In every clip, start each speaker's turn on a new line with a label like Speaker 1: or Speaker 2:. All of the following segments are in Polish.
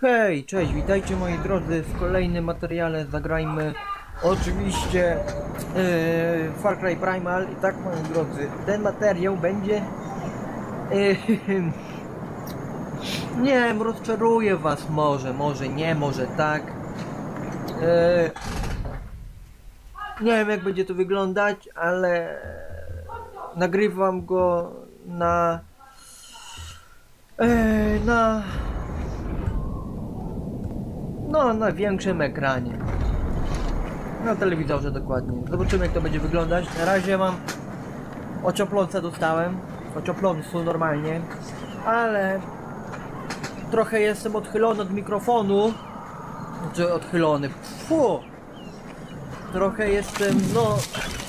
Speaker 1: Hej, cześć, witajcie moi drodzy w kolejnym materiale. Zagrajmy oczywiście Far Cry Primal. I tak, moi drodzy, ten materiał będzie nie wiem, rozczaruje was może nie, może tak. Nie wiem, jak będzie to wyglądać, ale nagrywam go na na większym ekranie. Na telewizorze dokładnie. Zobaczymy, jak to będzie wyglądać. Na razie mam ocioplące dostałem. Ocioplącu normalnie. Ale trochę jestem odchylony od mikrofonu. Znaczy odchylony. Fu! Trochę jestem, no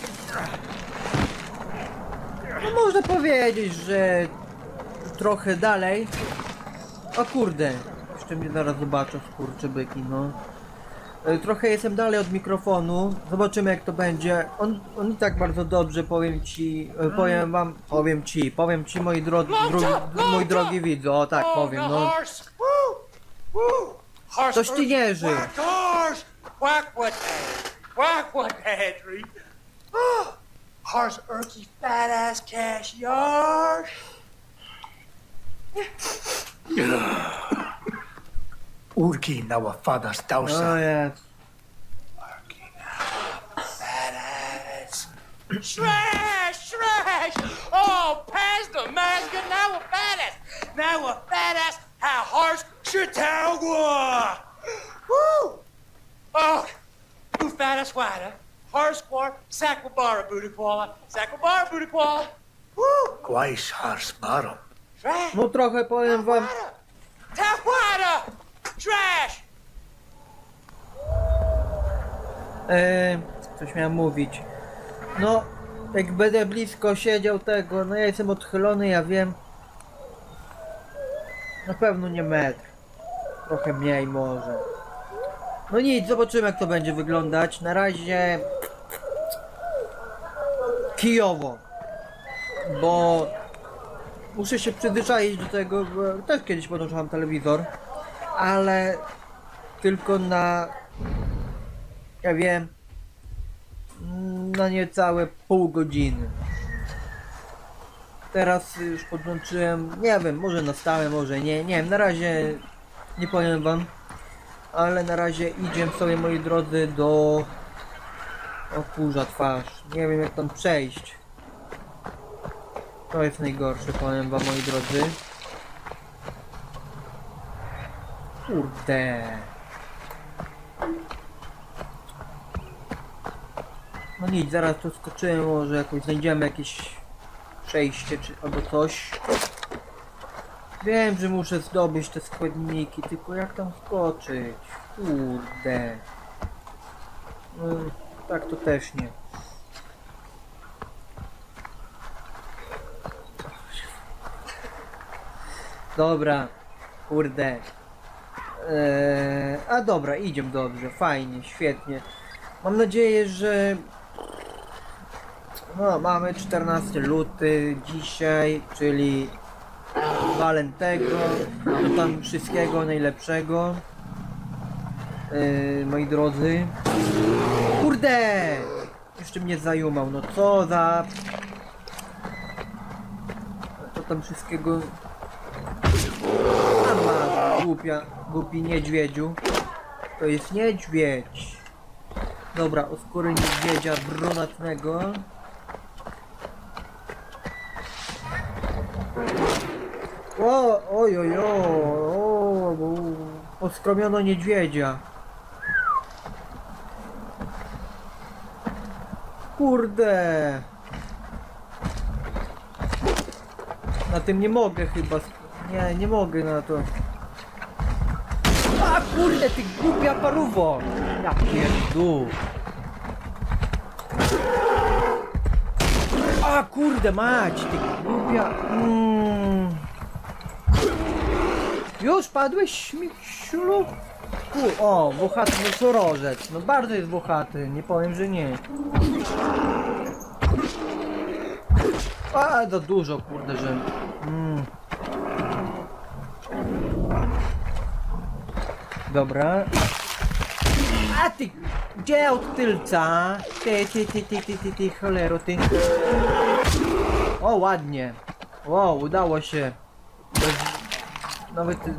Speaker 1: można powiedzieć, że trochę dalej. O kurde, jeszcze mnie zaraz zobaczę, skurczybyki, no. Trochę jestem dalej od mikrofonu. Zobaczymy, jak to będzie. On i tak bardzo dobrze, powiem ci, powiem ci moi drogi widzu, o tak powiem, no. Coś ty nieży.
Speaker 2: Horse Erky fat ass cash yard. Urki now a father's dausa.
Speaker 1: Oh yeah.
Speaker 2: Urki now fat ass. Trash, trash. Oh, past the mask, now a fat ass. Now a fat ass. How horse Chautauqua. Woo. Oh, who fat ass wider. Horse squar, Sakwabara booty koala, Sakwabara booty koala. Woo! Quais horse bottom. Trash.
Speaker 1: No trochę powiem wam.
Speaker 2: Takwada! Trash!
Speaker 1: Coś miałem mówić. No, jak będę blisko siedział tego, no ja jestem odchylony, ja wiem. Na pewno nie metr. Trochę mniej może. No nic, zobaczymy, jak to będzie wyglądać. Na razie kijowo, bo muszę się przyzwyczaić do tego, bo też kiedyś podłączałem telewizor, ale tylko na, ja wiem, na niecałe pół godziny. Teraz już podłączyłem, nie wiem, może na stałe, może nie wiem, na razie nie powiem wam. Ale na razie idziemy sobie, moi drodzy, do... O kurza twarz. Nie wiem, jak tam przejść. To jest najgorsze, powiem wam, moi drodzy. Kurde. No nic, zaraz tu skoczymy, może jakoś znajdziemy jakieś przejście, czy albo coś. Wiem, że muszę zdobyć te składniki, tylko jak tam skoczyć? Kurde. Tak to też nie. Dobra. Kurde. A dobra, idziemy dobrze, fajnie, świetnie. Mam nadzieję, że... No, mamy 14 luty dzisiaj, czyli... Walentego, no tam wszystkiego najlepszego, moi drodzy. Kurde! Jeszcze mnie zajumał, no co za... To tam wszystkiego... A masz, głupi niedźwiedziu. To jest niedźwiedź. Dobra, o skóry niedźwiedzia brunatnego. Poskromiono niedźwiedzia. Kurde. Na tym nie mogę chyba. Nie mogę na to. A kurde, ty głupia paruwo. Ja pierdół. A kurde mać, ty głupia. Już padłeś, śmieciulu? O, włochaty nosorożec. No bardzo jest włochaty, nie powiem, że nie. A, za dużo, kurde, że... Dobra. A ty, gdzie od tylca? Ty, cholero, ty. O, ładnie. Wow, udało się. Nawet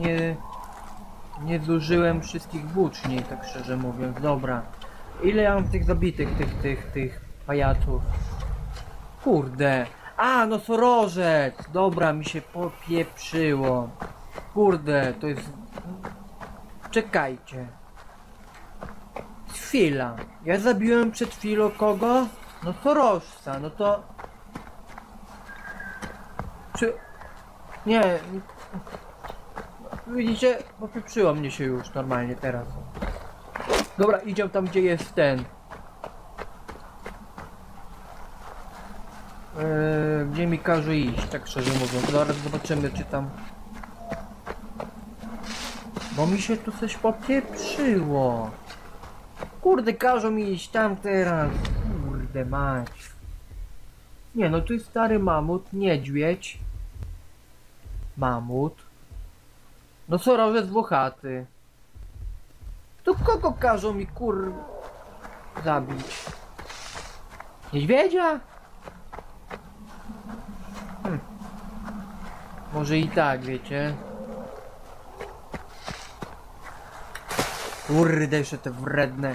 Speaker 1: nie zużyłem wszystkich włóczni, tak szczerze mówiąc. Dobra. Ile ja mam tych zabitych, tych pajaców? Kurde. A, nosorożec! Dobra, mi się popieprzyło. Kurde, to jest... Czekajcie. Chwila. Ja zabiłem przed chwilą kogo? Nosorożca, no to... Czy... Nie... Widzicie? Popieprzyło mnie się już normalnie teraz. Dobra, idziemy tam, gdzie jest ten. Gdzie mi każe iść, tak szczerze mówiąc. Zaraz zobaczymy, czy tam... Bo mi się tu coś popieprzyło. Kurde, każą mi iść tam teraz. Kurde mać. Nie, no tu jest stary mamut, niedźwiedź. Mamut. Nosorożec włochaty. To kogo każą mi zabić? Niedźwiedzia? Może i tak, wiecie. Kurde, jeszcze te wredne.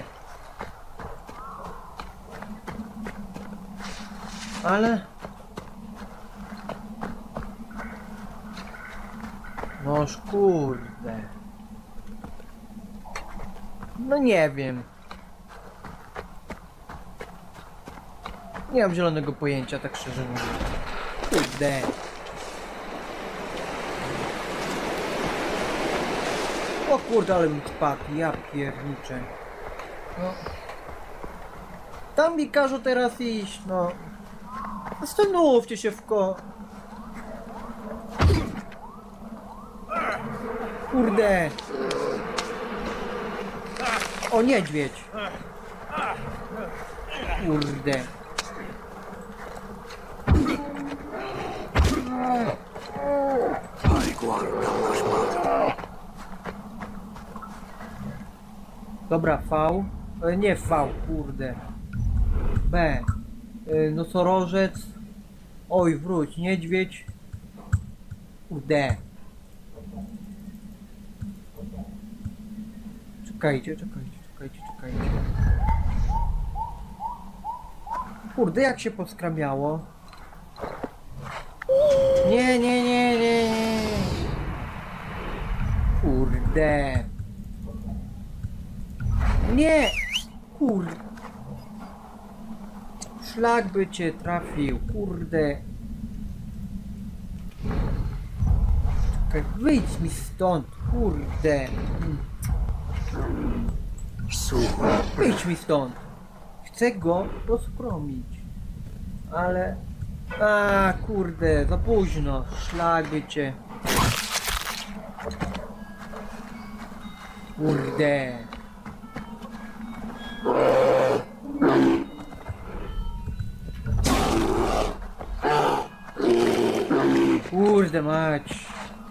Speaker 1: Ale... Noż kurde. No nie wiem. Nie mam zielonego pojęcia, tak szczerze mówiąc. Kurde. O kurde, ale mi spadł, ja pierniczę. No. Tam mi każą teraz iść, no. Zastanówcie się Kurde. O, niedźwiedź. Kurde. Dobra, V. Nie V, kurde. B. Nosorożec. Oj, wróć, niedźwiedź. D. Czekajcie. Kurde, jak się poskramiało? Nie. Kurde. Nie! Kurde. Szlak by cię trafił, kurde. Czekaj, wyjdź mi stąd, kurde. Wyjdź mi stąd. Chcę go rozpromić. Ale... A, kurde, za późno. Szlak by cię. Kurde. Kurde mać.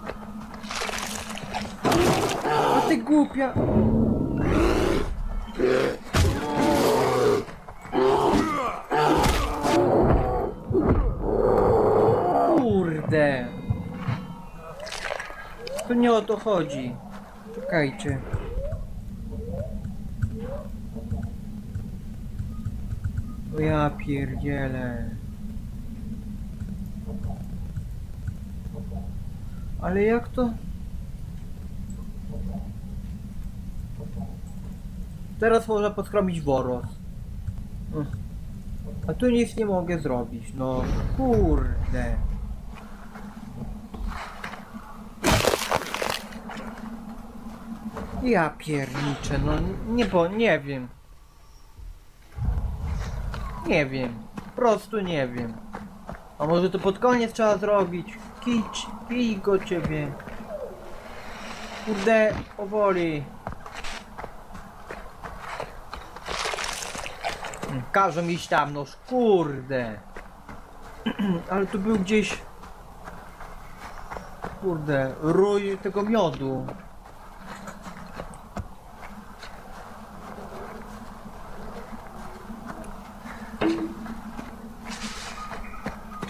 Speaker 1: A ty głupia. Kurde. To nie o to chodzi. Czekajcie. O ja pierdzielę. Ale jak to? Teraz można podskromić woros. A tu nic nie mogę zrobić, no kurde. Ja pierniczę, no nie wiem. Nie wiem, po prostu nie wiem. A może to pod koniec trzeba zrobić? Kij go ciebie. Kurde, powoli. Każą iść tam, noż kurde. Ale tu był gdzieś... Kurde, rój tego miodu.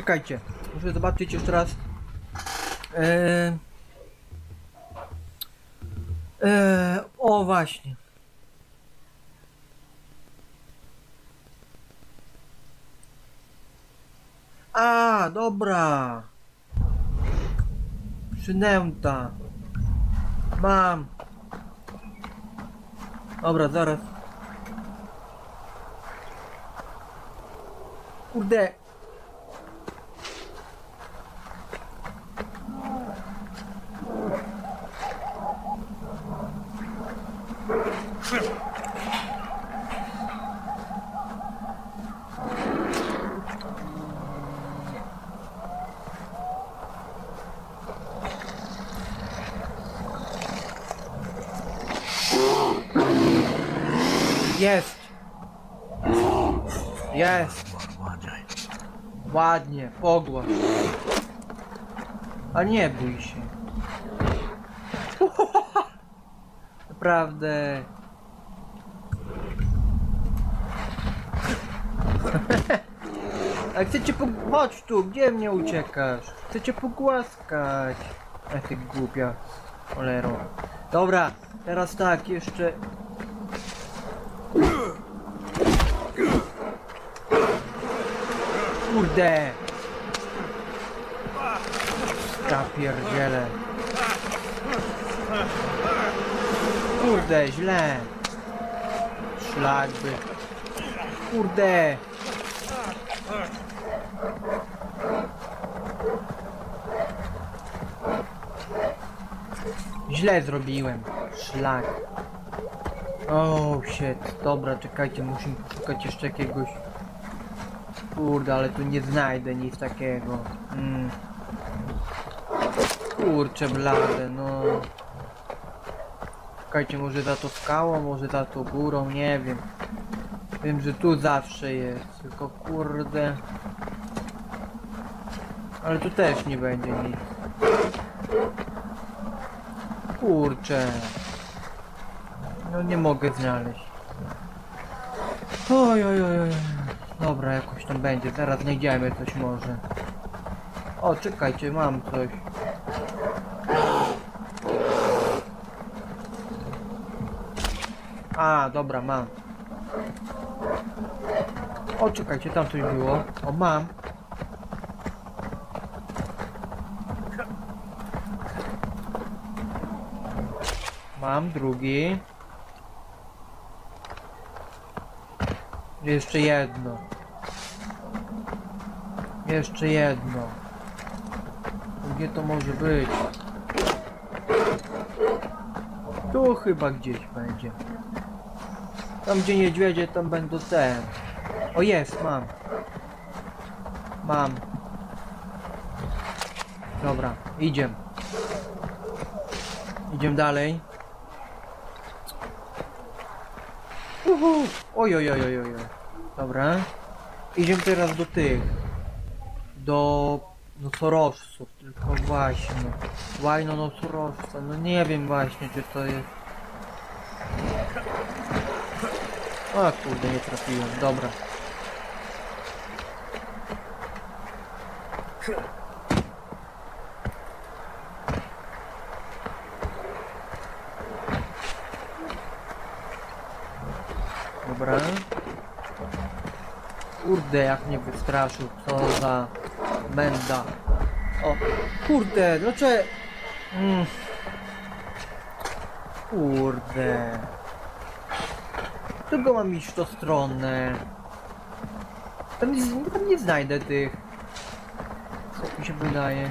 Speaker 1: Czekajcie, muszę zobaczyć jeszcze raz. O właśnie. A, dobra. Przynęta. Mam. Dobra, zaraz. Kurde. Jest! Jest! Ładnie, pogłasz. A nie bój się. Naprawdę. A chcecie chodź tu, gdzie mnie uciekasz? Chcecie pogłaskać. Ech, ty głupia cholero. Dobra, teraz tak, jeszcze... Kurde! Ja pierdzielę. Kurde, źle. Szlak by. Kurde! Źle zrobiłem. Szlak. Oh shit. Dobra, czekajcie, musimy szukać jeszcze jakiegoś... Kurde, ale tu nie znajdę nic takiego. Kurczę blade, no. Czekajcie, może za to skałą, może za to górą, nie wiem. Wiem, że tu zawsze jest, tylko kurde. Ale tu też nie będzie nic. Kurczę. No nie mogę znaleźć. Oj, oj, oj, oj. Dobra, jakoś tam będzie, zaraz znajdziemy coś może. O, czekajcie, mam coś. A, dobra, mam. O, czekajcie, tam coś było. O, mam. Mam drugi. Jeszcze jedno. Jeszcze jedno. Gdzie to może być? Tu chyba gdzieś będzie. Tam gdzie niedźwiedzie, tam będą te. O, jest, mam. Mam. Dobra, idziemy. Idziemy dalej. Oj, oj, oj, oj, oj. Dobra. Idziemy teraz do tych. Do nosorożców, tylko właśnie. Łajno nosorożca, no nie wiem właśnie, czy to jest. O kurde, nie trafiłem, dobra. Dobra. Kurde, jak mnie wystraszył, co za menda. O, kurde, dlaczego... Kurde. Czego mam iść w tą stronę? Tam nie znajdę tych. Co mi się wydaje.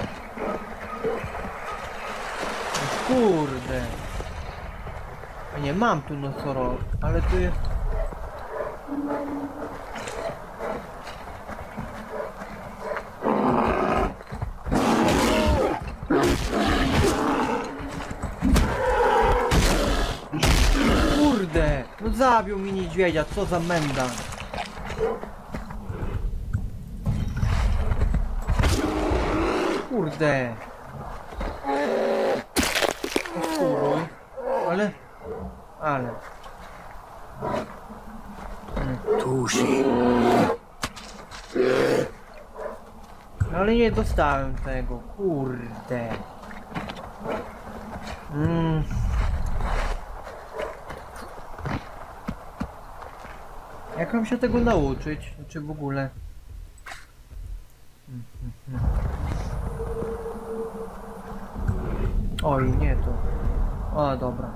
Speaker 1: Kurde. Nie, mam tu nosorożca, ale tu jest... Kurde, no zabił mi niedźwiedzia, co za menda. Kurde. Spróbuj. Ale.
Speaker 2: Tusi.
Speaker 1: Ale nie dostałem tego, kurde. Jak mam się tego nauczyć? Czy w ogóle? Oj, nie to. O, dobra.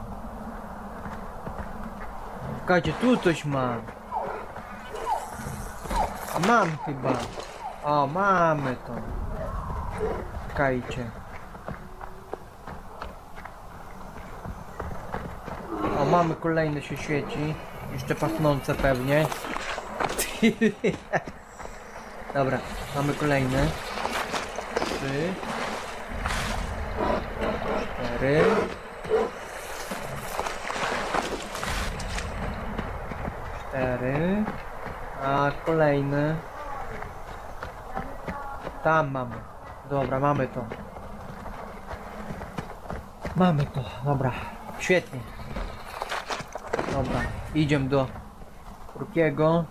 Speaker 1: Czekajcie, tu coś mam. Mam chyba. O, mamy to. Czekajcie. O, mamy kolejne się świeci. Jeszcze pasnące pewnie. Dobra, mamy kolejne. 3 4 4. A kolejne. Tam mamy. Dobra, mamy to. Mamy to, dobra. Świetnie. Dobra, idziemy do drugiego.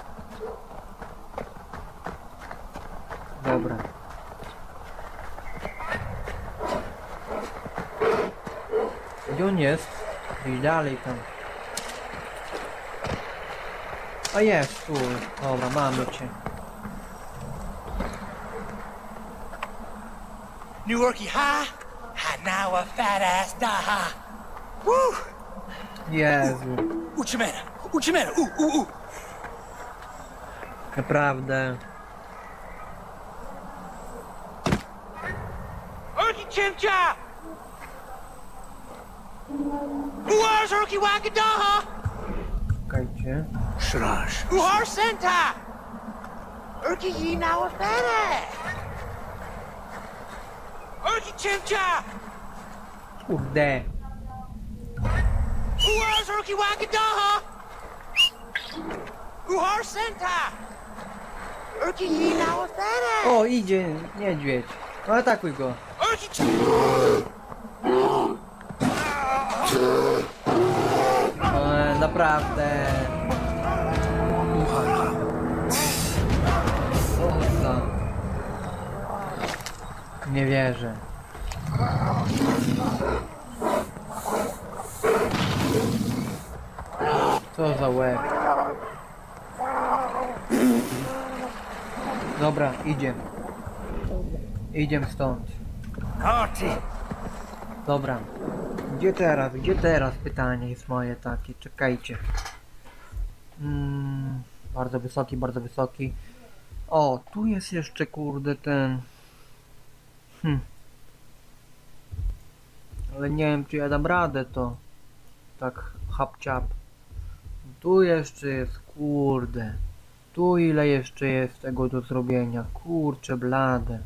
Speaker 1: Dobra. Gdzie on jest? I dalej tam. A jest tu. Dobra, mamy cię.
Speaker 2: New Yorkie high, now a fat ass da ha. Woo!
Speaker 1: Jezu.
Speaker 2: Uchimera, Uchimera,
Speaker 1: Naprawdę.
Speaker 2: Urki Chimcha! Uars Urki Wakadaha!
Speaker 1: Czekajcie.
Speaker 2: Shrash. Uar Senta! Urki Yi now a fat ass! Urki Chimcha!
Speaker 1: Kurde.
Speaker 2: Uars Urki Wakadaha! Uar Senta! Urki Yi now a fat ass!
Speaker 1: O, idzie niedźwiedź. No, atakuj go.
Speaker 2: Urki
Speaker 1: Naprawdę. Co za... Nie wierzę. Co za łeb. Dobra, idziemy. Idziemy stąd. Dobra. Gdzie teraz? Gdzie teraz? Pytanie jest moje takie. Czekajcie. Bardzo wysoki, bardzo wysoki. O, tu jest jeszcze kurde ten... Ale nie wiem czy ja dam radę to. Tak hap-ciap. Tu jeszcze jest kurde. Tu ile jeszcze jest tego do zrobienia. Kurcze blade.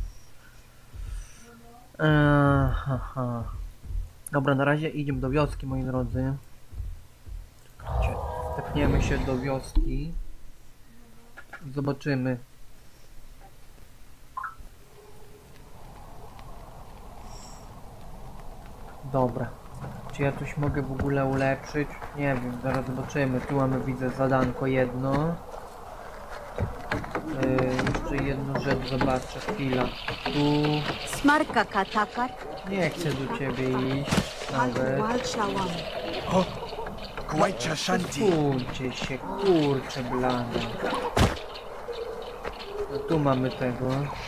Speaker 1: Haha. Dobra, na razie idziemy do wioski, moi drodzy. Czekajcie, tepniemy się do wioski i zobaczymy. Dobra. Czy ja coś mogę w ogóle ulepszyć? Nie wiem, zaraz zobaczymy. Tu mamy, widzę, zadanko jedno. Jeszcze jedną rzecz zobaczę, chwila. Tu...
Speaker 3: Smarka katakar,
Speaker 1: Nie chcę do ciebie iść, nawet.
Speaker 3: walczałam.
Speaker 2: Kwajcha Shanti.
Speaker 1: Kurczę się, kurczę blane. No tu mamy tego.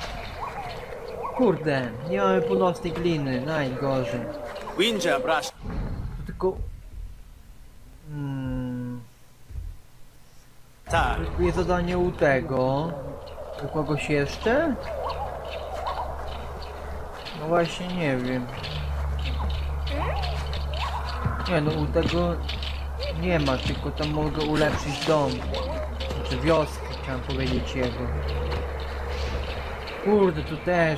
Speaker 1: Kurde, nie mamy północnej gliny, najgorzej.
Speaker 2: Winja Brash.
Speaker 1: To tylko...
Speaker 2: Tak.
Speaker 1: Tu jest zadanie u tego. U kogoś jeszcze? No właśnie nie wiem. Nie no, u tego nie ma, tylko tam mogę ulepszyć dom. Znaczy wioskę, chciałem powiedzieć jego. Kurde, tu też.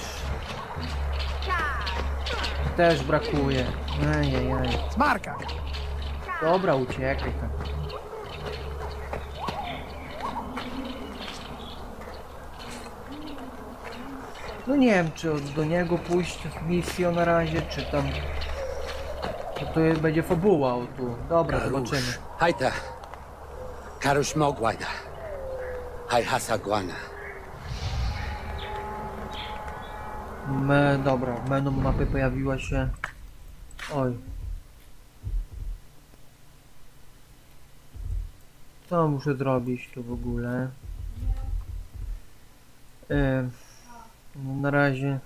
Speaker 1: Też brakuje. Ajajaj.
Speaker 2: Smarka.
Speaker 1: Dobra, uciekaj tam. No nie wiem, czy do niego pójść w misję na razie, czy tam... To będzie fabuła o tu. Dobra, zobaczymy.
Speaker 4: Haita. Karush Mogwajda. Hai Hasagwana.
Speaker 1: Dobra, menu mapy pojawiła się. Oj. Co muszę zrobić tu w ogóle? No na razie.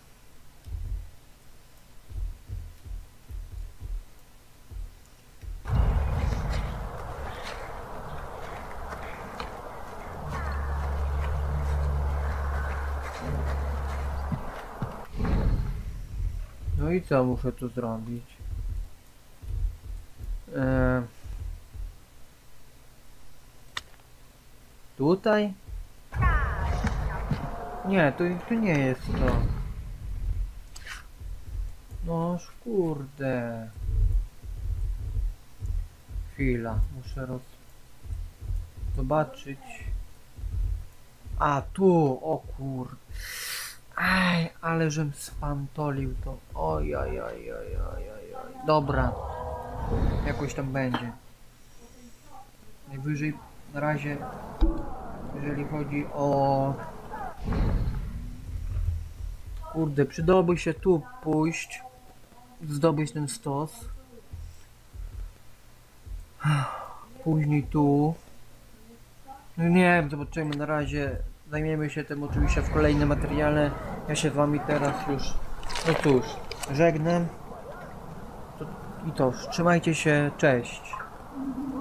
Speaker 1: No i co muszę tu zrobić? Tutaj? Nie, tu nie jest to. No kurde. Chwila, muszę zobaczyć. A tu, o kur... Aj, ale żem spantolił to. Oj, oj, oj, oj, oj, oj, oj. Dobra. Jakoś tam będzie. Najwyżej na razie, jeżeli chodzi o... Kurde, przydałoby się tu pójść, zdobyć ten stos. Później tu. No nie wiem, zobaczymy, na razie zajmiemy się tym oczywiście w kolejnym materiale. Ja się z wami teraz już, no cóż, żegnam. I to, trzymajcie się, cześć.